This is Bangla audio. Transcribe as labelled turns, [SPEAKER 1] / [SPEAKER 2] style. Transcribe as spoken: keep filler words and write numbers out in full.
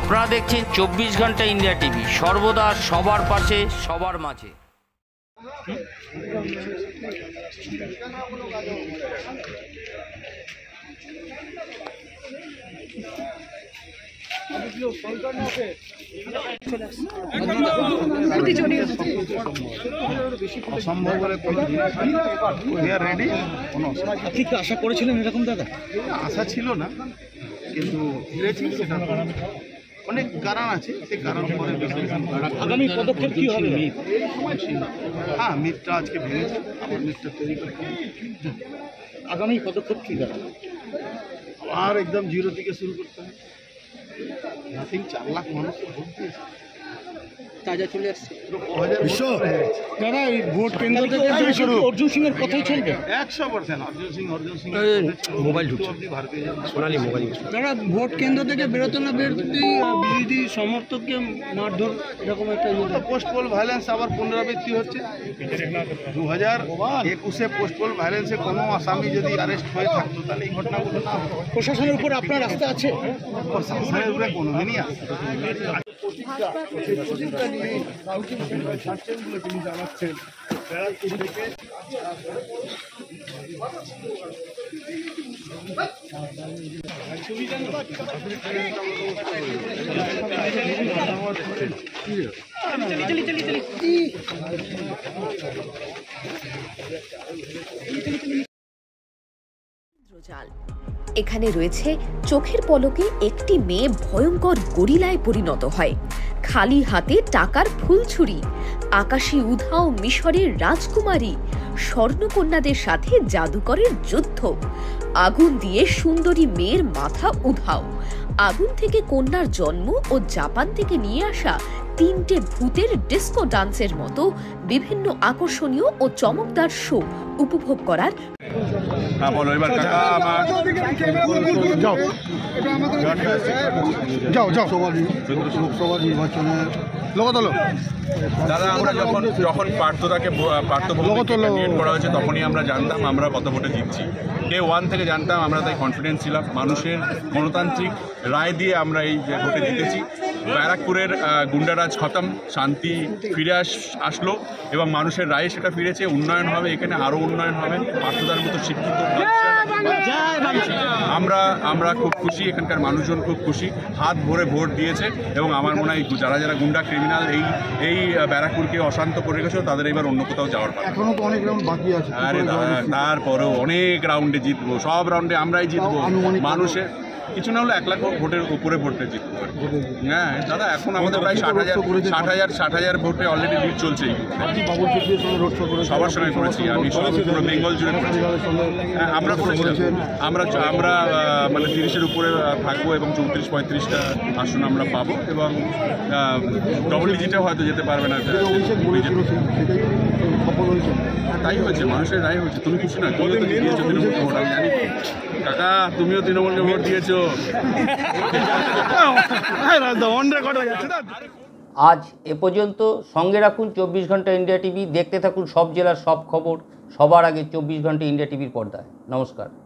[SPEAKER 1] আপনারা দেখছেন চব্বিশ ঘন্টা ইন্ডিয়া টিভি, সর্বদা সবার পাশে সবার মাঝে।
[SPEAKER 2] অসম্ভব বলে কোনো রেডি কোনো আপনি কি আশা করেছিলেন এরকম? দাদা আশা ছিল না, কিন্তু ফিরেছি। সেটা অনেক কারণ আছে, সেই কারণ পরে আগামী পদক্ষেপ কি হবে? হ্যাঁ, মিথটা আজকে ভেঙেছে, আবার মিথটা তৈরি করতে আগামী পদক্ষেপ কি দাদা? আর একদম জিরো থেকে শুরু করতে হবে। নাথিং, চার লাখ মানুষ ভোট দিয়েছে, তাজা চলে আসছে। দাদা এই ভোট কেন্দ্র থেকে অর্জুন সিং এর কথাই চলবে একশো পার্সেন্ট। অর্জুন সিং অর্জুন সিং মোবাইল ঢুকছে, সোনালী মোবাইল। দাদা ভোট কেন্দ্র থেকে বেরোতে না বেরোতেই বিরোধী সমর্থককে মারধর, এরকম একটা পোস্ট পোল ভায়োলেন্স আবার পুনরাবৃত্তি হচ্ছে। দু হাজার একুশে পোস্ট পোল ভায়োলেন্সে কোনো আসামি যদি অ্যারেস্ট হয়ে থাকতো তাহলে এই ঘটনাগুলো না হতো। প্রশাসনের উপর আপনার রাস্তা আছে? প্রশাসনের উপরে কোনোদিনই আছে। তিনি জানাচ্ছেন
[SPEAKER 3] এখানে রয়েছে চোখের পলকে একটি মেয়ে ভয়ঙ্কর গরিলায় পরিণত হয়, খালি হাতে টাকার ফুলছুরি, আকাশী উধাও মিশরের রাজকুমারী, স্বর্ণকন্যাদের সাথে জাদুকরের যুদ্ধ, আগুন দিয়ে সুন্দরী মেয়ের মাথা উধাও, আগুন থেকে কন্যার জন্ম ও জাপান থেকে নিয়ে আসা তিনটে ভূতের ডিস্কো ডান্সের মতো বিভিন্ন আকর্ষণীয় ও চমকদার শো উপভোগ করার
[SPEAKER 2] লোকসভা নির্বাচনে
[SPEAKER 4] দাদা আমরা যখন যখন পার্থদাকে পার্থভূমিকে ক্যান্ডিডেট করা হয়েছে তখনই আমরা জানতাম আমরা কত ভোটে জিতছি। কে ওয়ান থেকে জানতাম, আমরা তাই কনফিডেন্স ছিলাম। মানুষের গণতান্ত্রিক রায় দিয়ে আমরা এই ভোটে জিতেছি। ব্যারাকপুরের গুন্ডারাজ খতম, শান্তি ফিরে আস আসলো এবং মানুষের রায় সেটা ফিরেছে। উন্নয়ন হবে, এখানে আরও উন্নয়ন হবে। পার্থদার মতো শিক্ষিত আমরা আমরা খুব খুশি, এখানকার মানুষজন খুব খুশি, হাত ভরে ভোট দিয়েছে। এবং আমার মনে হয় যারা যারা গুন্ডা ক্রিমিনাল এই এই ব্যারাকপুরকে অশান্ত করে রেখেছিল তাদের এবার অন্য কোথাও যাওয়ার কথা।
[SPEAKER 2] এখনো তো অনেক রাউন্ড বাকি আছে।
[SPEAKER 4] আরে তারপরেও অনেক রাউন্ডে জিতবো, সব রাউন্ডে আমরাই জিতবো। মানুষের কিছু না হলে এক লাখ ভোটের উপরে ভোটে জিতবো। হ্যাঁ দাদা, এখন আমাদের প্রায় ষাট হাজার ষাট হাজার ষাট হাজার ভোটে অলরেডি লিড চলছে। সবার সঙ্গে করেছি আমি, পুরো বেঙ্গল জুড়ে করেছি। হ্যাঁ আমরা করেছিলাম, আমরা আমরা মানে তিরিশের উপরে থাকবো এবং চৌত্রিশ পঁয়ত্রিশটা আসন আমরা পাবো এবং ডবল ডিজিটে হয়তো যেতে পারবে না। তাই হয়েছে, মানুষের রায় হয়েছে। তুমি খুশি না? তুমিও তো দিয়েছো তৃণমূলকে ভোট, আমি জানি। কাকা তুমিও তৃণমূলকে ভোট দিয়েছো।
[SPEAKER 1] আজ এ পর্যন্ত। সঙ্গে রাখুন চব্বিশ ঘন্টা ইন্ডিয়া টিভি, দেখতে থাকুন সব জেলার সব খবর সবার আগে চব্বিশ ঘন্টা ইন্ডিয়া টিভির পর্দায়। নমস্কার।